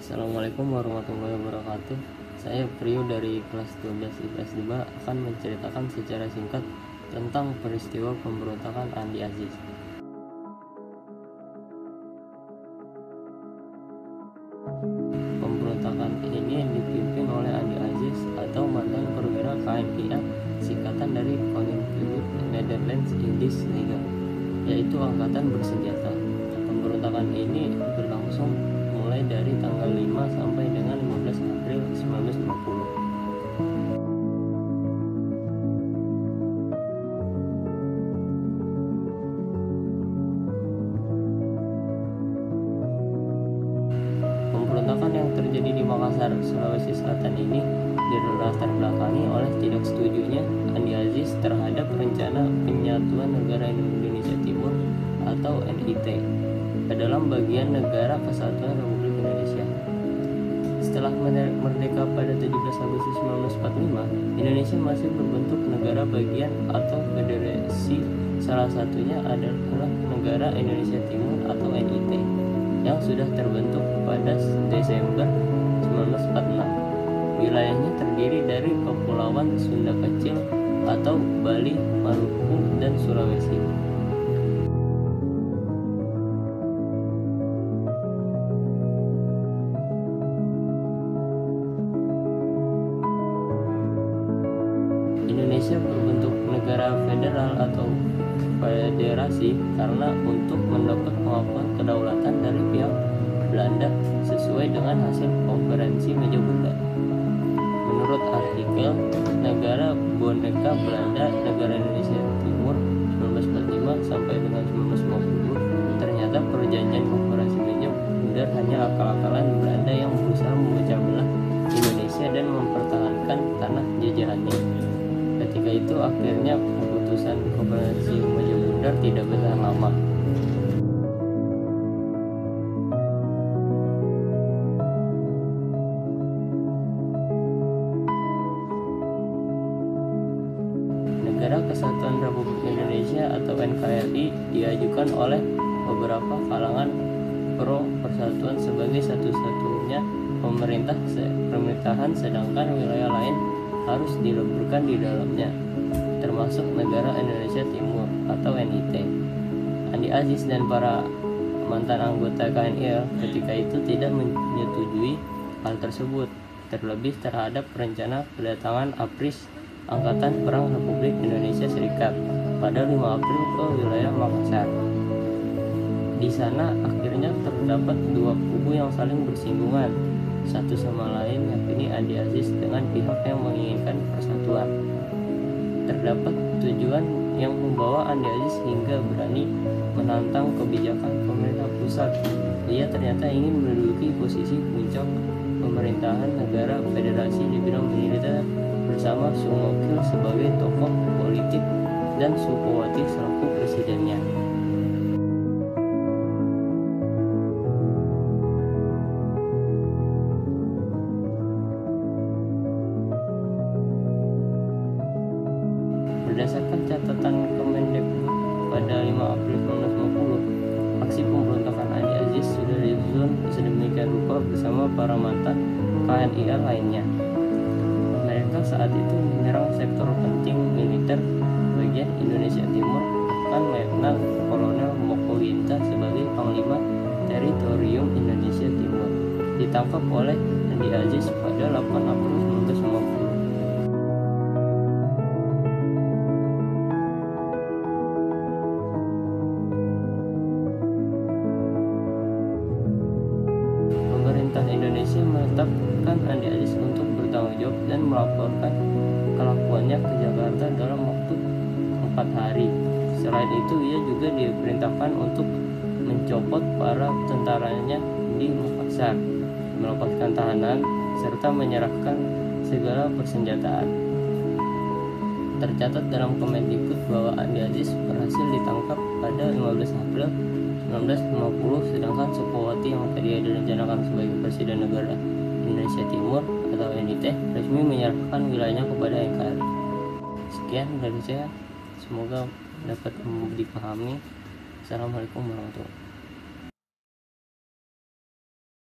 Assalamualaikum warahmatullahi wabarakatuh. Saya Priyo dari kelas 12 IPS 2 akan menceritakan secara singkat tentang peristiwa pemberontakan Andi Aziz. Pemberontakan ini dipimpin oleh Andi Aziz atau mantan perwira KNIA, singkatan dari Koninklijke Nederlands Indisch Leger, yaitu angkatan bersenjata. Pemberontakan ini berlangsung mulai dari tanggal 5 sampai dengan 15 April 1950. Pemberontakan yang terjadi di Makassar, Sulawesi Selatan ini dilatar belakangi oleh tidak setujunya Andi Aziz terhadap rencana penyatuan negara Indonesia Timur atau NIT ke dalam bagian Negara Kesatuan Republik Indonesia. Setelah merdeka pada 17 Agustus 1945, Indonesia masih berbentuk negara bagian atau federasi. Salah satunya adalah Negara Indonesia Timur atau NIT yang sudah terbentuk pada Desember 1946. Wilayahnya terdiri dari Kepulauan Sunda Kecil atau Bali, Maluku, dan Sulawesi. Indonesia berbentuk negara federal atau federasi karena untuk mendapat pengakuan kedaulatan dari pihak Belanda sesuai dengan hasil konferensi Meja Bunda. Menurut artikel Negara Boneka Belanda Negara Indonesia Timur 1945 sampai dengan 1950, ternyata perjanjian konferensi Meja Bunda hanya akal-akalan Belanda yang berusaha memecah belah Indonesia dan mempertahankan tanah jajahannya. Ketika itu akhirnya keputusan konferensi Meja Bunda tidak bertahan lama. Negara Kesatuan Republik Indonesia atau NKRI diajukan oleh beberapa kalangan pro persatuan sebagai satu-satunya pemerintahan, sedangkan wilayah lain harus dileburkan di dalamnya, termasuk Negara Indonesia Timur atau NIT. Andi Aziz dan para mantan anggota KNIL ketika itu tidak menyetujui hal tersebut, terlebih terhadap rencana kedatangan APRIS Angkatan Perang Republik Indonesia Serikat pada 5 April ke wilayah Makassar. Di sana akhirnya terdapat dua kubu yang saling bersinggungan satu sama lain, yakni Andi Aziz dengan pihak yang menginginkan persatuan. Terdapat tujuan yang membawa Andi Aziz hingga berani menantang kebijakan pemerintah pusat. Ia ternyata ingin menduduki posisi puncak pemerintahan negara federasi di bidang militer bersama Sumokil sebagai tokoh politik dan Sukowati selaku presidennya. Berdasarkan catatan Kemendikbud pada 5 April 1950, aksi pemberontakan Andi Aziz sudah disusun sedemikian rupa bersama para mantan KNIA lainnya. Mereka saat itu menyerang sektor penting militer bagian Indonesia Timur, bahkan Letnan Kolonel Moko Winta sebagai Panglima Teritorium Indonesia Timur ditangkap oleh Andi Aziz pada 8 April 1950. Pemerintah Indonesia menetapkan Andi Aziz untuk bertanggung jawab dan melaporkan kelakuannya ke Jakarta dalam waktu 4 hari. Selain itu, ia juga diperintahkan untuk mencopot para tentaranya di Makassar, melepaskan tahanan, serta menyerahkan segala persenjataan. Tercatat dalam Kemendikbud bahwa Andi Aziz berhasil ditangkap pada 15 April 1950, sedangkan Sukowati yang tadi direncanakan sebagai Presiden Negara Indonesia Timur atau NIT resmi menyerahkan wilayahnya kepada NKRI. Sekian dari saya, semoga dapat dipahami. Assalamualaikum warahmatullahi wabarakatuh.